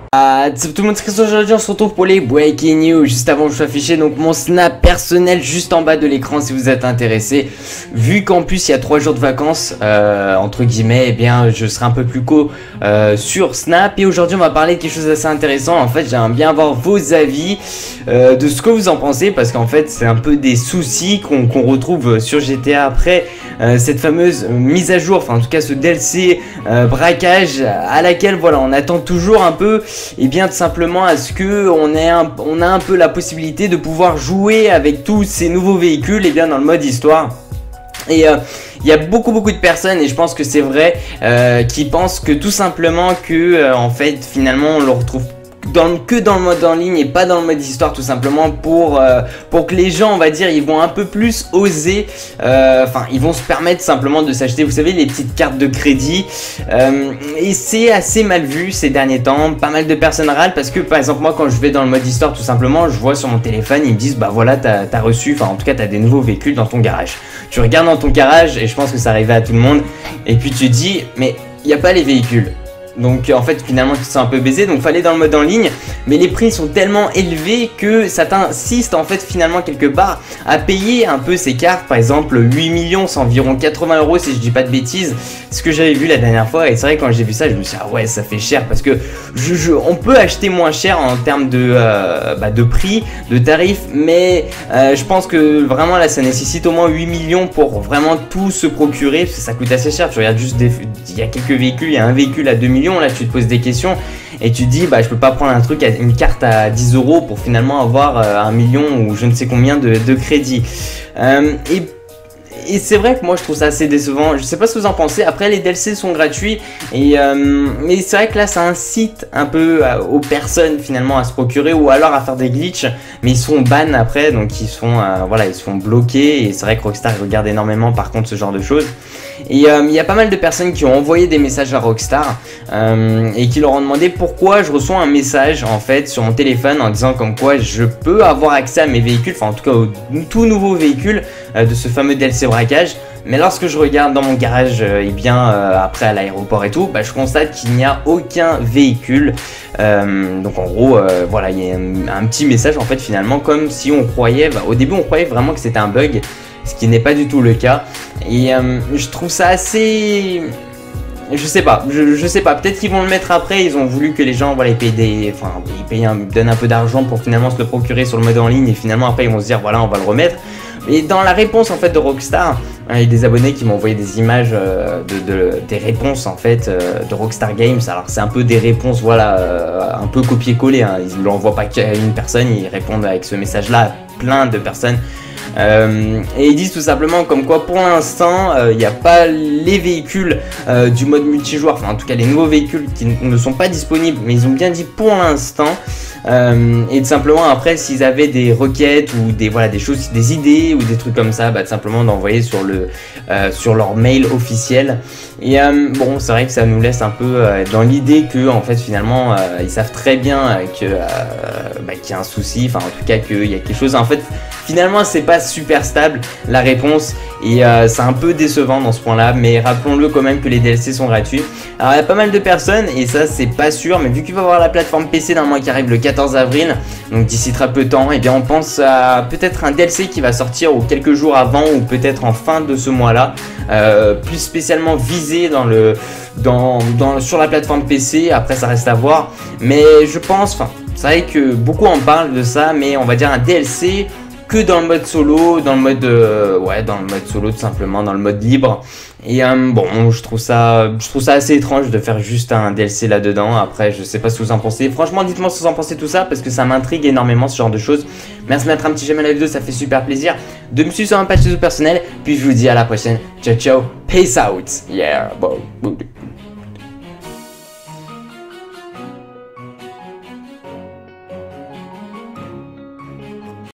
Tout le monde, c'est aujourd'hui, on se retrouve pour les Breaking News. Juste avant, je vais afficher donc mon snap personnel juste en bas de l'écran si vous êtes intéressé. Vu qu'en plus il y a 3 jours de vacances, entre guillemets, eh bien je serai un peu plus co sur Snap. Et aujourd'hui on va parler de quelque chose d'assez intéressant. En fait, j'aimerais bien avoir vos avis de ce que vous en pensez, parce qu'en fait c'est un peu des soucis qu'on retrouve sur GTA après cette fameuse mise à jour, enfin en tout cas ce DLC braquage à laquelle voilà on attend toujours un peu. Et bien tout simplement à ce que on a un peu la possibilité de pouvoir jouer avec tous ces nouveaux véhicules et bien dans le mode histoire. Et il y a beaucoup de personnes, et je pense que c'est vrai, qui pensent que tout simplement que en fait finalement on le retrouve que dans le mode en ligne et pas dans le mode histoire, tout simplement pour que les gens, on va dire, ils vont un peu plus oser, enfin ils vont se permettre simplement de s'acheter, vous savez, les petites cartes de crédit, et c'est assez mal vu ces derniers temps. Pas mal de personnes râlent parce que par exemple moi quand je vais dans le mode histoire, tout simplement je vois sur mon téléphone, ils me disent bah voilà t'as reçu, enfin en tout cas t'as des nouveaux véhicules dans ton garage. Tu regardes dans ton garage, et je pense que ça arrivait à tout le monde, et puis tu te dis mais il n'y a pas les véhicules. Donc en fait finalement tu te sens un peu baisé, donc fallait dans le mode en ligne, mais les prix sont tellement élevés que ça t'insiste en fait finalement quelque part à payer un peu ces cartes. Par exemple 8 millions c'est environ 80 € si je dis pas de bêtises, ce que j'avais vu la dernière fois. Et c'est vrai, quand j'ai vu ça je me suis dit ah ouais ça fait cher, parce que on peut acheter moins cher en termes de prix, de tarifs, mais je pense que vraiment là ça nécessite au moins 8 millions pour vraiment tout se procurer, parce que ça coûte assez cher. Tu regardes juste il y a quelques véhicules, il y a un véhicule à 2 millions. Là tu te poses des questions et tu te dis bah je peux pas prendre une carte à 10 € pour finalement avoir 1 million ou je ne sais combien de crédit. Et c'est vrai que moi je trouve ça assez décevant. Je sais pas ce que vous en pensez. Après les DLC sont gratuits, mais c'est vrai que là ça incite un peu aux personnes finalement à se procurer, ou alors à faire des glitches, mais ils sont ban après, donc ils sont voilà, ils se font bloquer. Et c'est vrai que Rockstar regarde énormément par contre ce genre de choses. Et il y a pas mal de personnes qui ont envoyé des messages à Rockstar et qui leur ont demandé pourquoi je reçois un message en fait sur mon téléphone en disant comme quoi je peux avoir accès à mes véhicules, enfin en tout cas aux tout nouveaux véhicules de ce fameux DLC braquage. Mais lorsque je regarde dans mon garage, et bien après à l'aéroport et tout, bah, je constate qu'il n'y a aucun véhicule. Donc en gros, voilà, il y a un petit message en fait finalement, comme si on croyait, au début on croyait vraiment que c'était un bug, ce qui n'est pas du tout le cas. Et je trouve ça assez... Je sais pas, peut-être qu'ils vont le mettre après. Ils ont voulu que les gens, voilà, ils donnent un peu d'argent pour finalement se le procurer sur le mode en ligne, et finalement après ils vont se dire voilà on va le remettre. Et dans la réponse en fait de Rockstar, il y a des abonnés qui m'ont envoyé des images des réponses en fait de Rockstar Games. Alors c'est un peu des réponses, voilà, un peu copier-coller, hein. Ils ne l'envoient pas qu'à une personne, ils répondent avec ce message là à plein de personnes. Et ils disent tout simplement comme quoi pour l'instant il n'y a pas les véhicules du mode multijoueur, enfin en tout cas les nouveaux véhicules qui ne sont pas disponibles, mais ils ont bien dit pour l'instant. Et tout simplement après s'ils avaient des requêtes ou des choses, des idées ou des trucs comme ça, bah tout simplement d'envoyer sur leur mail officiel. Et bon, c'est vrai que ça nous laisse un peu dans l'idée que en fait finalement ils savent très bien qu'il y a un souci, enfin en tout cas qu'il y a quelque chose. En fait finalement c'est pas super stable la réponse, et c'est un peu décevant dans ce point là. Mais rappelons-le quand même que les DLC sont gratuits. Alors il y a pas mal de personnes, et ça c'est pas sûr, mais vu qu'il va y avoir la plateforme PC dans le mois qui arrive le 14 avril, donc d'ici très peu de temps, et bien on pense à peut-être un DLC qui va sortir ou quelques jours avant, ou peut-être en fin de ce mois là, plus spécialement visé sur la plateforme PC. Après ça reste à voir, mais je pense, enfin c'est vrai que beaucoup en parlent de ça, mais on va dire un DLC que dans le mode solo, dans le mode solo tout simplement, dans le mode libre. Et bon, je trouve ça assez étrange de faire juste un DLC là-dedans. Après, je sais pas ce que vous en pensez. Franchement, dites-moi ce que vous en pensez tout ça, parce que ça m'intrigue énormément ce genre de choses. Merci de mettre un petit j'aime à la vidéo, ça fait super plaisir. De me suivre sur ma page Facebook personnelle. Puis je vous dis à la prochaine. Ciao ciao, peace out. Yeah, bon.